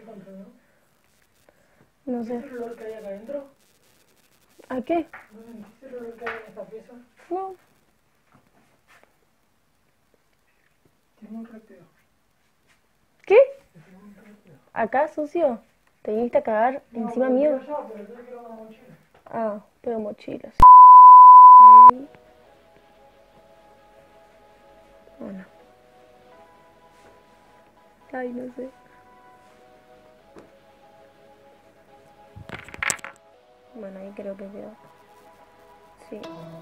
No sé. ¿Viste el olor que hay acá adentro? ¿A qué? ¿No sentiste el olor que hay en esta pieza? No. Tiene un repeo. ¿Qué? Tiene un repeo. ¿Acá, sucio? ¿Te viniste a cagar encima mío? No, pero yo quiero una mochila. Ah, pero mochilas. Bueno. Ay, no sé. Bueno, ahí creo que quedó. Sí.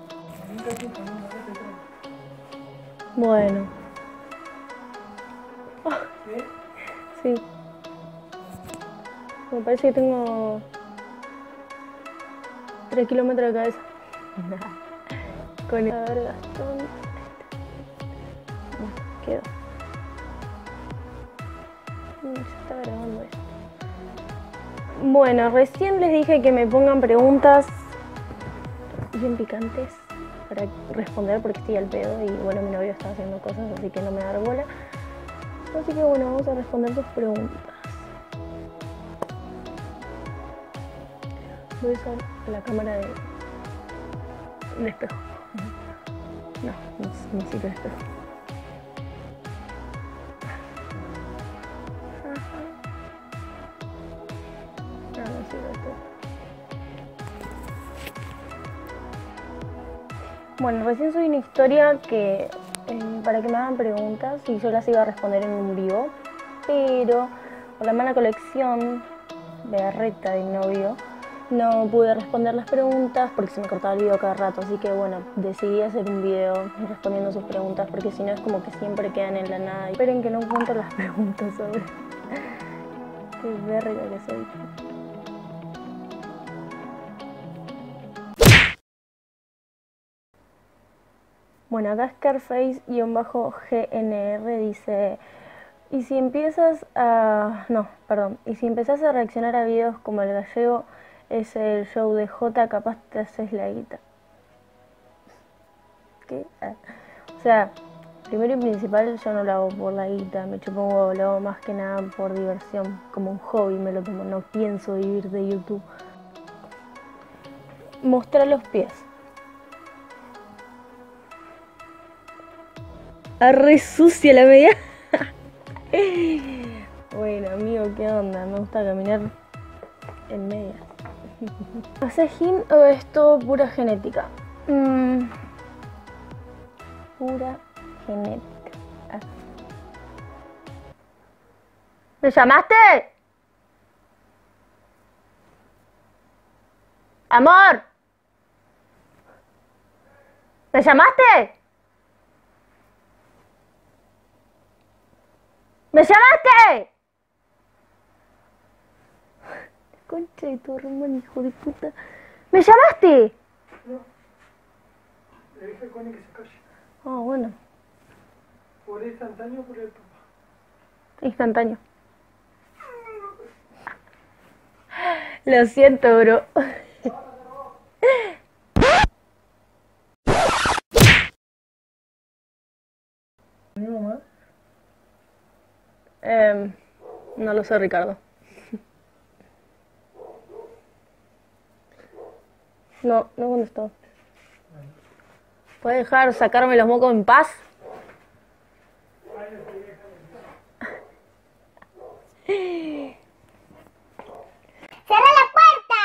Bueno. ¿Sí? Sí. Me parece que tengo 3 kilómetros de cabeza. Con el... A ver, Gastón. Bueno, quedó. Se está grabando esto. Bueno, recién les dije que me pongan preguntas bien picantes para responder porque estoy al pedo y bueno, mi novio está haciendo cosas, así que no me da bola. Así que bueno, vamos a responder sus preguntas. Voy a usar la cámara de espejo. No, no necesito el espejo. No, no sirve esto. Bueno, recién subí una historia que para que me hagan preguntas y yo las iba a responder en un vivo, pero por la mala colección berreta de mi novio no pude responder las preguntas porque se me cortaba el video cada rato, así que bueno, decidí hacer un video respondiendo sus preguntas porque si no es como que siempre quedan en la nada. Esperen que no encuentro las preguntas, ¿sabes? Qué verga que soy. Bueno, acá Scarface-GNR dice: y si empiezas a... No, perdón. Y si empezás a reaccionar a videos como el gallego es el show de J, capaz te haces la guita. ¿Qué? O sea, primero y principal yo no lo hago por la guita, me chupo un huevo, lo hago más que nada por diversión, como un hobby me lo tomo, no pienso vivir de YouTube. Mostrar los pies. Arre sucia la media. Bueno, amigo, ¿qué onda? Me gusta caminar en media. ¿Haces gym o es todo pura genética? Pura genética. Ah. ¿Me llamaste? ¡Amor! ¿Me llamaste? ¿Me llamaste? Concha de tu hermano, hijo de puta. ¿Me llamaste? No. Le dije a Connie que se calle. Ah, bueno. ¿Por el instantáneo o por el papá? Instantáneo. Lo siento, bro. ¿Mi mamá? No lo sé, Ricardo. No, no contestó. ¿Puedes dejar sacarme los mocos en paz? ¡Cierra la puerta!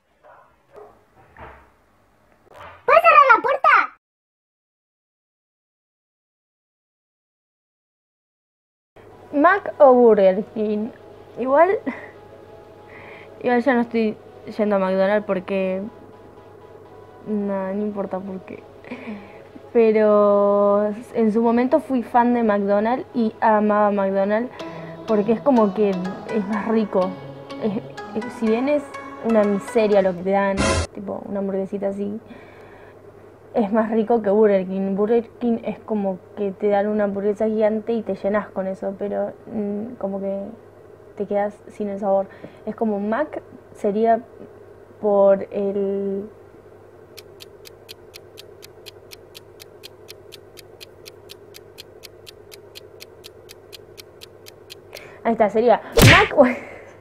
¿Puedes cerrar la puerta? ¿Mac o Burger King? Igual ya no estoy yendo a McDonald's porque... Nada, no importa por qué. Pero en su momento fui fan de McDonald's y amaba McDonald's porque es como que es más rico. Si bien es una miseria lo que te dan, tipo una hamburguesita así, es más rico que Burger King. Burger King es como que te dan una hamburguesa gigante y te llenas con eso, pero como que te quedas sin el sabor. Es como Mac sería por el... Ahí está, sería Mac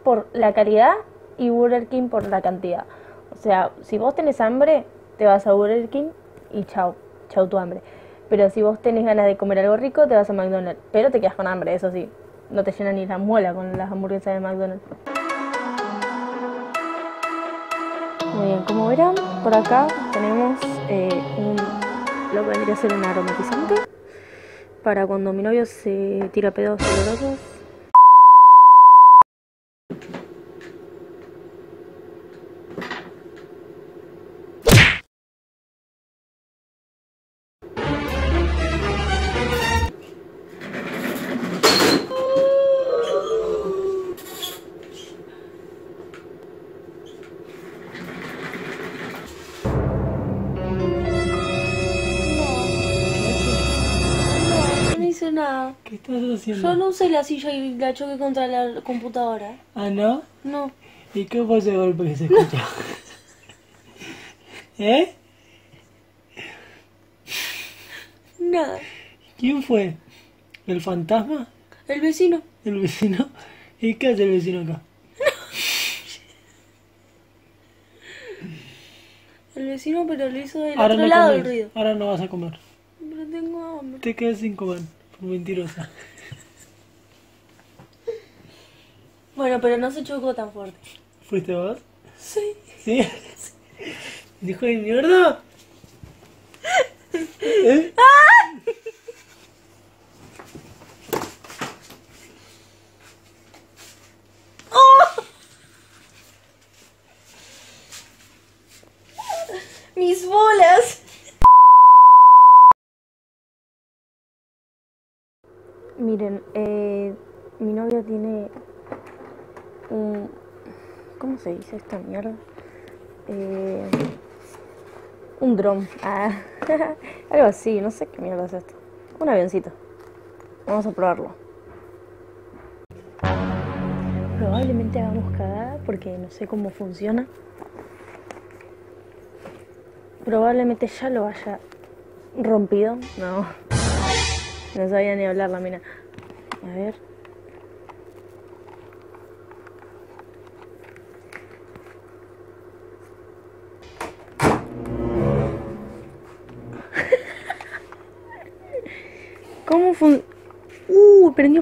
por la calidad y Burger King por la cantidad. O sea, si vos tenés hambre, te vas a Burger King y chau tu hambre. Pero si vos tenés ganas de comer algo rico, te vas a McDonald's. Pero te quedas con hambre, eso sí. No te llena ni la muela con las hamburguesas de McDonald's. Muy bien, como verán, por acá tenemos lo que vendría a ser un aromatizante para cuando mi novio se tira pedos olorosos. Nada. ¿Qué estás haciendo? Yo no usé la silla y la choqué contra la computadora. ¿Ah, no? No. ¿Y qué fue ese golpe que se escuchó? ¿Eh? Nada. ¿Quién fue? ¿El fantasma? El vecino. ¿El vecino? ¿Y qué hace el vecino acá? El vecino, pero lo hizo del Ahora otro no lado comes. del ruido. Ahora no vas a comer. Pero tengo hambre. Te quedas sin comer. Por mentirosa. Bueno, pero no se chocó tan fuerte. ¿Fuiste vos? Sí. ¿Sí? ¿Dijo de mierda? ¿Eh? ¡Mis bolas! Miren, mi novio tiene un... ¿Cómo se dice esta mierda? Un dron. Ah, algo así, no sé qué mierda es esto. Un avioncito. Vamos a probarlo. Probablemente hagamos cagada porque no sé cómo funciona. Probablemente ya lo haya rompido. No. No sabía ni hablar la mina. A ver. ¿Cómo prendió.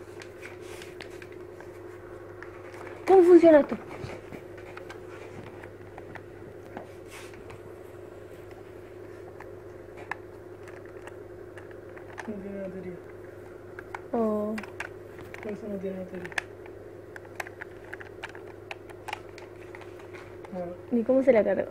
¿Cómo funciona esto? No tiene batería. Oh. Por eso no tiene batería. ¿Y cómo se la cargó?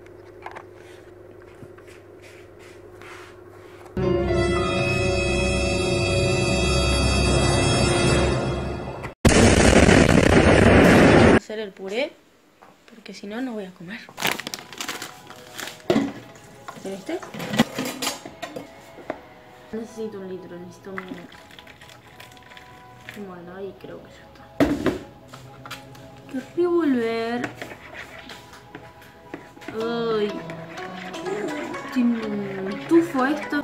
Hacer el puré, porque si no, no voy a comer. ¿Este? Necesito un litro, necesito un... Bueno, ahí creo que ya está. Que revolver. Ay. Tiene un tufo esto.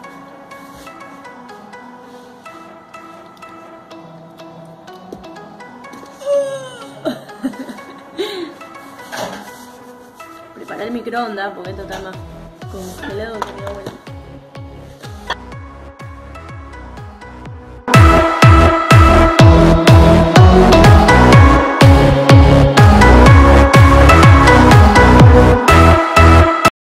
Prepara el microondas porque esto está más congelado que mi abuela.